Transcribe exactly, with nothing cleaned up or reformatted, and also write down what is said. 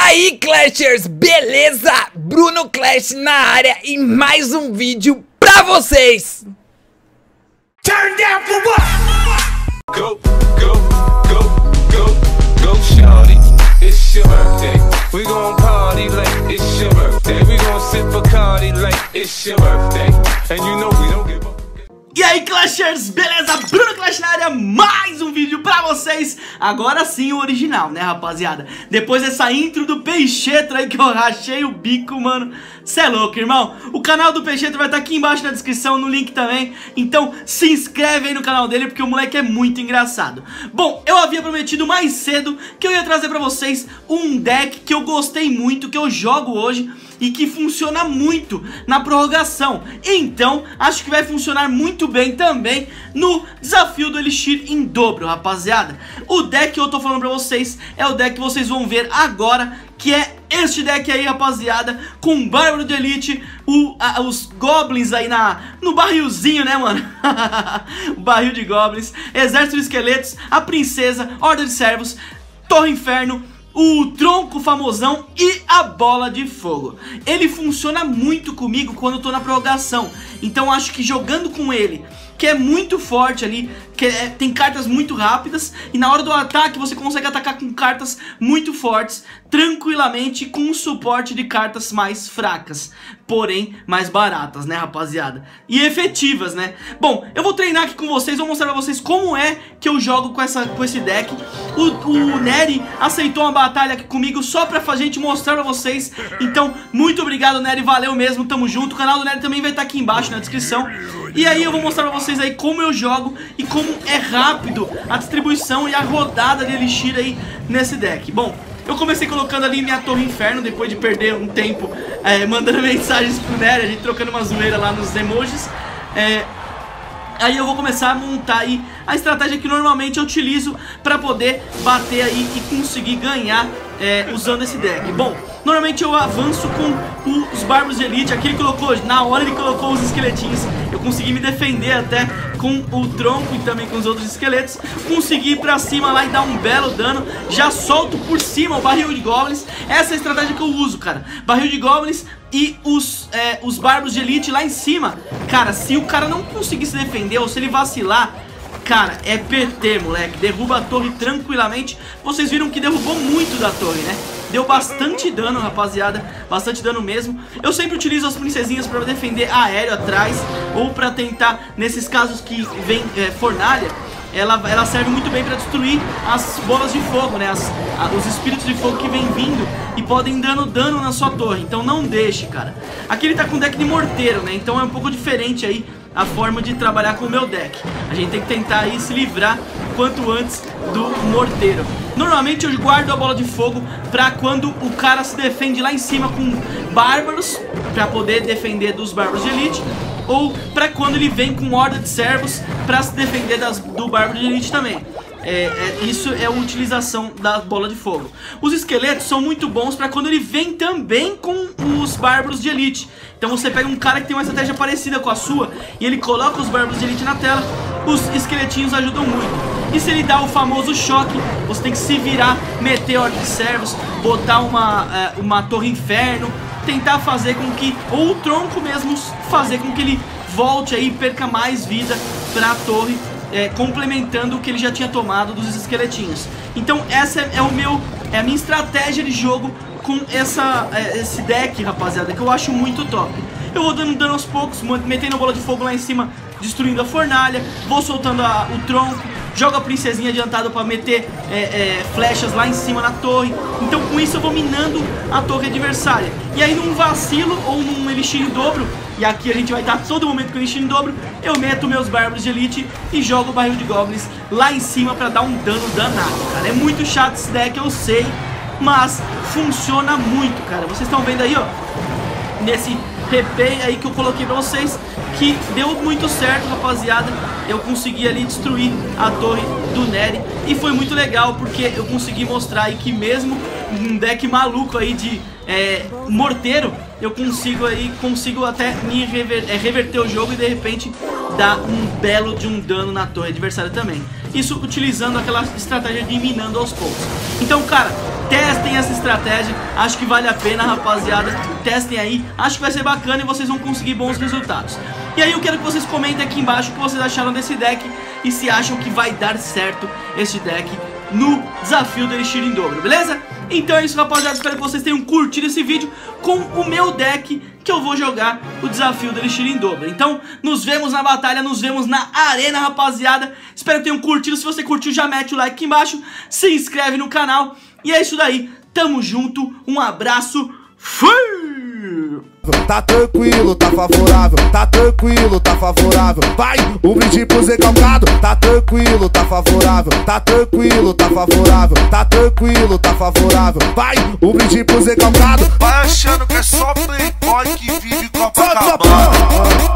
aí, Clashers, beleza? Bruno Clash na área e mais um vídeo pra vocês. Turn down for what? Go, go, go, go, go, shawty. It's your birthday. We gon' party like it's your birthday. We gon' sip Bacardi like it's your birthday. And you know we don't give a... E aí, Clashers, beleza? Bruno Clash na área, mais um vídeo pra vocês. Agora sim o original, né, rapaziada? Depois dessa intro do Peixetra aí que eu rachei o bico, mano. Cê é louco, irmão. O canal do Peixetra vai estar aqui embaixo na descrição, no link também. Então se inscreve aí no canal dele, porque o moleque é muito engraçado. Bom, eu havia prometido mais cedo que eu ia trazer pra vocês um deck que eu gostei muito, que eu jogo hoje e que funciona muito na prorrogação. Então, acho que vai funcionar muito bem também no desafio do Elixir em dobro, rapaziada. O deck que eu tô falando pra vocês é o deck que vocês vão ver agora, que é este deck aí, rapaziada, com Bárbaro de Elite, o, a, os Goblins aí na, no barrilzinho, né, mano? O barril de Goblins, Exército de Esqueletos, a Princesa, Horda de Servos, Torre Inferno, o tronco famosão e a bola de fogo. Ele funciona muito comigo quando eu tô na prorrogação. Então acho que jogando com ele, que é muito forte ali, que é, tem cartas muito rápidas, e na hora do ataque você consegue atacar com cartas muito fortes, tranquilamente, com o suporte de cartas mais fracas, porém mais baratas, né, rapaziada? E efetivas, né? Bom, eu vou treinar aqui com vocês, vou mostrar pra vocês como é que eu jogo com, essa, com esse deck. O, o Nery aceitou uma batalha aqui comigo só pra gente mostrar pra vocês. Então, muito obrigado, Nery, valeu mesmo, tamo junto. O canal do Nery também vai estar aqui embaixo na descrição. E aí eu vou mostrar pra vocês aí como eu jogo e como é rápido a distribuição e a rodada de Elixir aí nesse deck. Bom, eu comecei colocando ali minha Torre Inferno, depois de perder um tempo é, mandando mensagens pro Nery, a gente trocando uma zoeira lá nos emojis. É... Aí eu vou começar a montar aí a estratégia que normalmente eu utilizo pra poder bater aí e conseguir ganhar é, usando esse deck. Bom, normalmente eu avanço com o, os Bárbaros de Elite. Aqui ele colocou, na hora ele colocou os esqueletinhos. Eu consegui me defender até com o tronco e também com os outros esqueletos. Consegui ir pra cima lá e dar um belo dano. Já solto por cima o barril de Goblins. Essa é a estratégia que eu uso, cara. Barril de Goblins e os, é, os Bárbaros de Elite lá em cima. Cara, se o cara não conseguir se defender ou se ele vacilar, cara, é P T, moleque. Derruba a torre tranquilamente. Vocês viram que derrubou muito da torre, né? Deu bastante dano, rapaziada. Bastante dano mesmo. Eu sempre utilizo as princesinhas pra defender aéreo atrás, ou pra tentar, nesses casos que vem é, fornalha, Ela, ela serve muito bem pra destruir as bolas de fogo, né? As, a, os espíritos de fogo que vem vindo e podem dando dano na sua torre. Então não deixe, cara. Aqui ele tá com deck de morteiro, né? Então é um pouco diferente aí a forma de trabalhar com o meu deck. A gente tem que tentar aí se livrar quanto antes do morteiro. Normalmente eu guardo a bola de fogo pra quando o cara se defende lá em cima com bárbaros, pra poder defender dos Bárbaros de Elite, ou pra quando ele vem com Horda de Servos pra se defender das, do Bárbaro de Elite também. É, é, isso é a utilização da bola de fogo. Os esqueletos são muito bons pra quando ele vem também com os Bárbaros de Elite. Então você pega um cara que tem uma estratégia parecida com a sua e ele coloca os Bárbaros de Elite na tela, os esqueletinhos ajudam muito. E se ele dá o famoso choque, você tem que se virar, meter Horda de Servos, botar uma, é, uma Torre Inferno, tentar fazer com que, ou o tronco mesmo, fazer com que ele volte aí e perca mais vida pra torre, é, complementando o que ele já tinha tomado dos esqueletinhos. Então essa é, é, o meu, é a minha estratégia de jogo com essa, é, esse deck, rapaziada, que eu acho muito top. Eu vou dando dano aos poucos, metendo a bola de fogo lá em cima, destruindo a fornalha, vou soltando a, o tronco, jogo a princesinha adiantada pra meter é, é, flechas lá em cima na torre. Então com isso eu vou minando a torre adversária. E aí num vacilo ou num Elixir em dobro, e aqui a gente vai estar todo momento com Elixir em dobro, eu meto meus Bárbaros de Elite e jogo o barril de Goblins lá em cima pra dar um dano danado, cara. É muito chato esse deck, eu sei, mas funciona muito, cara. Vocês estão vendo aí, ó, nesse replay aí que eu coloquei pra vocês, que deu muito certo, rapaziada. Eu consegui ali destruir a torre do Nery e foi muito legal, porque eu consegui mostrar aí que mesmo um deck maluco aí de é, morteiro, eu consigo aí, consigo até me rever, é, reverter o jogo e de repente dar um belo de um dano na torre adversária também. Isso utilizando aquela estratégia de minando aos poucos. Então, cara, testem essa estratégia, acho que vale a pena, rapaziada. Testem aí, acho que vai ser bacana e vocês vão conseguir bons resultados. E aí eu quero que vocês comentem aqui embaixo o que vocês acharam desse deck e se acham que vai dar certo esse deck no desafio do Elixir em dobro, beleza? Então é isso, rapaziada, espero que vocês tenham curtido esse vídeo com o meu deck que eu vou jogar o desafio do Elixir em dobro. Então nos vemos na batalha, nos vemos na arena, rapaziada. Espero que tenham curtido, se você curtiu já mete o like aqui embaixo, se inscreve no canal. E é isso daí, tamo junto, um abraço, fui! Tá tranquilo, tá favorável, tá tranquilo, tá favorável. Vai, um brinde pro Zé Calcado. Tá tranquilo, tá favorável, tá tranquilo, tá favorável, tá tranquilo, tá favorável. Vai, um brinde pro Zé Calcado. Vai achando que é só playboy que vive Copacabana.